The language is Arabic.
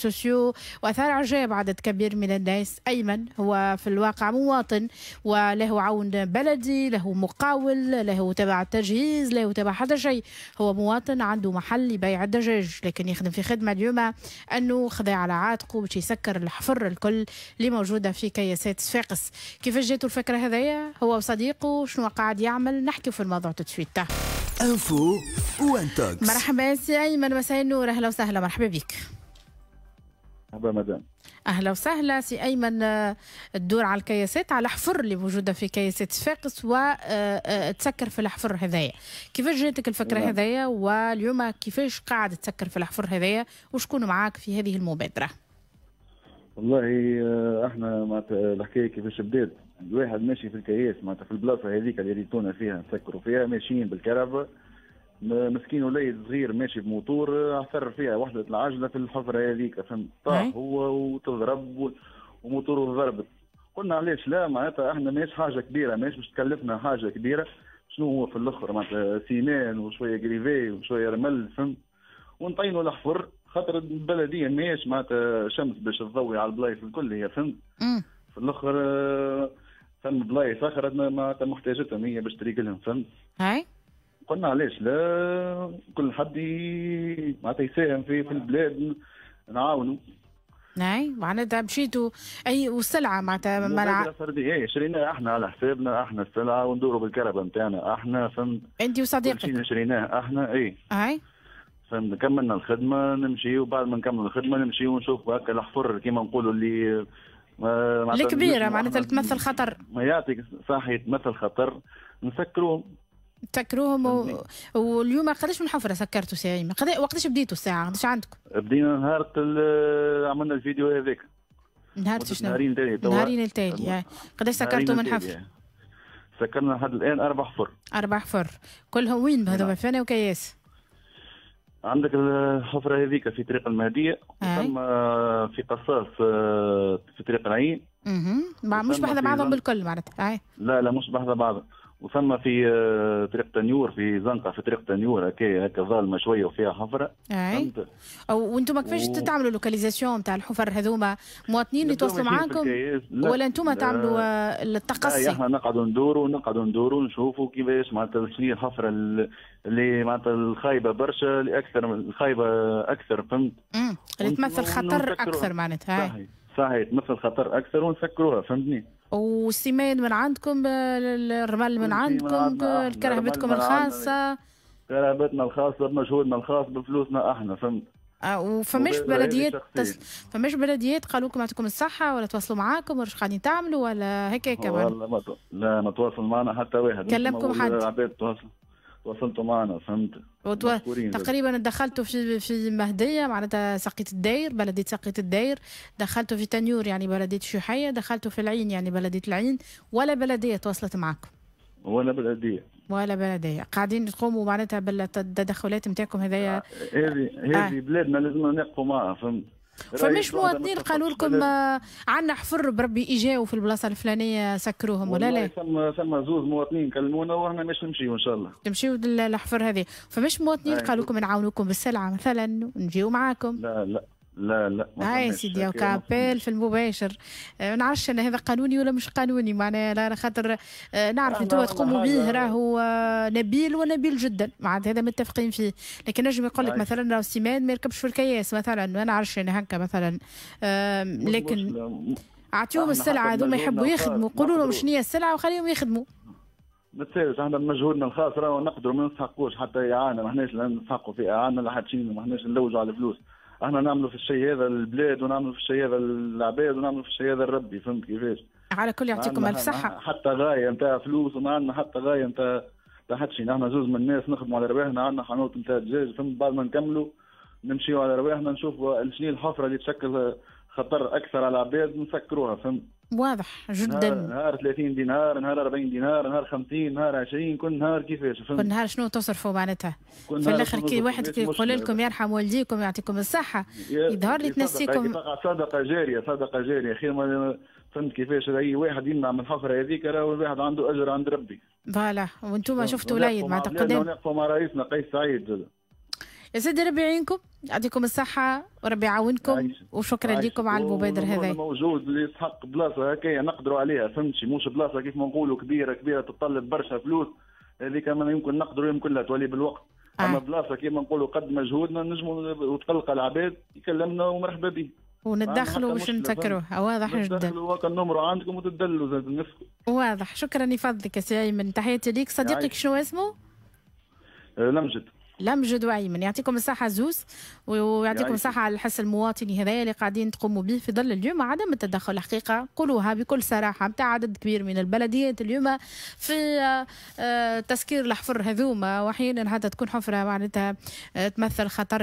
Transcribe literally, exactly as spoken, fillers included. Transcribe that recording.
سوسيو وأثار إعجاب عدد كبير من الناس. أيمن هو في الواقع مواطن وله عون بلدي، له مقاول، له تبع التجهيز، له تبع حتى شيء. هو مواطن عنده محل يبيع الدجاج، لكن يخدم في خدمة اليوم أنه خذا على عاتقه باش يسكر الحفر الكل اللي موجودة في كياسات صفاقس. كيفاش جاتوا الفكرة هذيا؟ هو وصديقه شنو قاعد يعمل؟ نحكي في الموضوع تسويت. انفو وانتوكس. مرحبا سي ايمن، مساء النور، اهلا وسهلا، مرحبا بك. مرحبا مدام. اهلا وسهلا سي ايمن. الدور على الكياسات، على الحفر اللي موجوده في كياسات صفاقس وتسكر في الحفر هذايا. كيفاش جاتك الفكره نعم. هذايا، واليوم كيفاش قاعد تسكر في الحفر هذايا، وشكون معاك في هذه المبادره؟ والله احنا معناتها الحكايه كيفاش بدات، الواحد ماشي في الكياس معناتها في البلاصه هذيك اللي ريتونا فيها نسكروا فيها، ماشيين بالكرفه، مسكين وليد صغير ماشي بموتور عثر فيها وحده العجله في الحفره هذيك، فهمت؟ طاح هو وتضرب وموتوره ضربت. قلنا علاش لا، معناتها احنا ماش حاجه كبيره، ماش باش تكلفنا حاجه كبيره، شنو هو في الاخر معناتها سيمان وشويه جريفي وشويه رمل، فهمت؟ ونطينوا الحفر خاطر البلديه ماهيش معناتها شمس باش تضوي على البلايص الكل، هي فهمت؟ في الاخر ثم بلايص اخرى معناتها محتاجتهم هي باش تريقلهم، فهمت؟ هاي قلنا علاش لا، كل حد معناتها يساهم في في البلاد نعاونوا. ناي معناتها مشيتوا اي والسلعه معناتها منع فرديه، اي شريناها احنا على حسابنا احنا السلعه وندوروا بالكربه نتاعنا احنا، فهمت؟ انت وصديقك كل شيء شريناه احنا، اي هاي فهمت. كملنا الخدمه نمشي، وبعد ما نكمل الخدمه نمشي ونشوف هكا الحفر كيما نقولوا اللي الكبيره معناتها تمثل خطر، ما يعطيك صح يتمثل خطر نسكروهم. تسكروهم و... واليوم قداش من حفره سكرتوا سي ايمن؟ وقتاش بديتوا الساعه؟ قداش عندكم؟ بدينا نهار عملنا الفيديو هذاك نهار شنو؟ نهارين التالي نهارين التالي. قداش سكرتوا من حفر؟ سكرنا لحد الان اربع حفر. اربع حفر كلهم وين هذوما؟ فانا وكياس. عندك الحفره هذيك في طريق المهديه، ثم في قصاص في طريق العين. اها مش بحذا بعضهم بالكل معناتها. لا لا مش بحذا بعضهم. وثم في طريق تنيور في زنقه في طريق تنيور هكا هكا ظالمه شويه وفيها حفره. اي وانتم كيفاش و... تعملوا لوكاليزاسيون نتاع الحفر هذوما؟ مواطنين يتواصلوا معاكم ولا انتم تعملوا التقصي؟ احنا نقعدوا ندوروا نقعدوا ندوروا نشوفوا كيفاش معناتها شنو هي الحفره اللي معناتها الخايبه برشا، اللي اكثر الخايبه اكثر، فهمت؟ امم اللي تمثل خطر اكثر معناتها. صحيح صحيح تمثل خطر اكثر ونسكروها، فهمتني؟ والسمان من عندكم، الرمل من عندكم، كرهبتكم الخاصة، كرهبتنا الخاصة بمجهودنا الخاص بفلوسنا احنا، فهمت؟ اه وفماش بلديات تس... فماش بلديات قالوا لكم يعطيكم الصحة ولا تواصلوا معاكم واش قاعدين تعملوا ولا هكا كمان؟ والله ما ت... لا ما تواصل معنا حتى واحد. كلمكم حد؟ العباد تواصل تواصلتوا معنا، فهمت؟ وتو... تقريبا دخلتوا في في مهديه معناتها سقية الداير، بلديه سقية الداير، دخلتوا في تنيور يعني بلديه شحيه، دخلتوا في العين يعني بلديه العين، ولا بلديه تواصلت معكم؟ ولا بلديه ولا بلديه. قاعدين تقوموا معناتها بالتدخلات نتاعكم هذيا. هذه هذه بلادنا لازم نقفوا معها، فهمت؟ فمش مواطنين قالوا لكم آه عنا حفر بربي اجاوا في البلاصه الفلانيه سكروهم ولا لا؟ ثم ثم زوز مواطنين كلمونا واحنا مش نمشيو ان شاء الله. تمشيو للحفر هذه، فمش مواطنين قالوا لكم نعاونوكم بالسلعه مثلا ونجيو معاكم؟ لا لا لا لا هاي سيدي وكابيل في المباشر. ما نعرفش انا هذا قانوني ولا مش قانوني، معناها لا خاطر نعرف انتم تقوموا به راهو نبيل ونبيل جدا، معناتها هذا متفقين فيه، لكن نجم يقول لك مثلا راهو السيمان ما يركبش في الكياس مثلا، ما نعرفش انا هكا مثلا، لكن اعطيهم السلعه هذوما يحبوا يخدموا، قولوا لهم شنو هي السلعه وخليهم يخدموا. ما تسالش احنا بمجهودنا الخاص راهو نقدروا ما نستحقوش حتى اعانه، ما احناش نستحقوا في اعانه لا حد شيء، ما احناش نلوجوا على الفلوس، احنا نعملوا في الشيء هذا البلاد ونعملوا في الشيء هذا العباد ونعملوا في الشيء هذا الربي، فهمت كيفاش؟ على كل يعطيكم الف صحه. حتى غايه نتاع فلوس وما عندنا حتى غايه نتاع حتى شيء، نحن زوز من الناس نخدموا على رواحنا، عندنا حانوت نتاع دجاج، فهمت؟ بعد ما نكملوا نمشيو على رواحنا نشوفوا شنو الحفره اللي تشكل خطر اكثر على العباد نسكروها، فهمت؟ واضح جدا. نهار, نهار ثلاثين دينار، نهار أربعين دينار، نهار خمسين، نهار عشرين، كل نهار كيفاش، فهمت؟ كل نهار شنو تصرفوا معناتها؟ في الاخر كي واحد كي يقول لكم يرحم والديكم يعطيكم الصحه، يظهر لي تنسيكم صدقه جاريه، صدقه جاريه خير ما، فهمت كيفاش؟ اي واحد يمنع من الحفره هذيك راهو الواحد عنده اجر عند ربي. فوالا. وانتم شفتوا وليد معناتها قدام نقفوا مع رئيسنا قيس سعيد. يا سيدي ربي يعينكم، يعطيكم الصحة وربي يعاونكم، عايش. وشكرا عايش. لكم على المبادرة هذه. موجود اللي يسحق بلاصة هكايا نقدروا عليها، فهمتش؟ مش بلاصة كيف ما نقولوا كبيرة كبيرة تتطلب برشا فلوس، هذيك ما يمكن نقدروا يوم كلها تولي بالوقت. آه. اما بلاصة كيما نقولوا قد مجهودنا نجموا وتقلق العباد يكلمنا ومرحبا به. ونتدخلوا باش نسكروها، واضح جدا. تدخلوا هكا النمرو عندكم وتدلوا زاد نفسكم. واضح، شكرا يفضلك يا سي ايمن، تحياتي ليك. صديقك شنو اسمه؟ أه لمجد. لمجد وايمن، يعطيكم الصحة زوز، ويعطيكم الصحة على الحس المواطني هذايا اللي قاعدين تقوموا به في ظل اليوم عدم التدخل. الحقيقة قولوها بكل صراحة متاع عدد كبير من البلديات اليوم في تسكير الحفر هذوما، وأحيانا حتى تكون حفرة معناتها تمثل خطر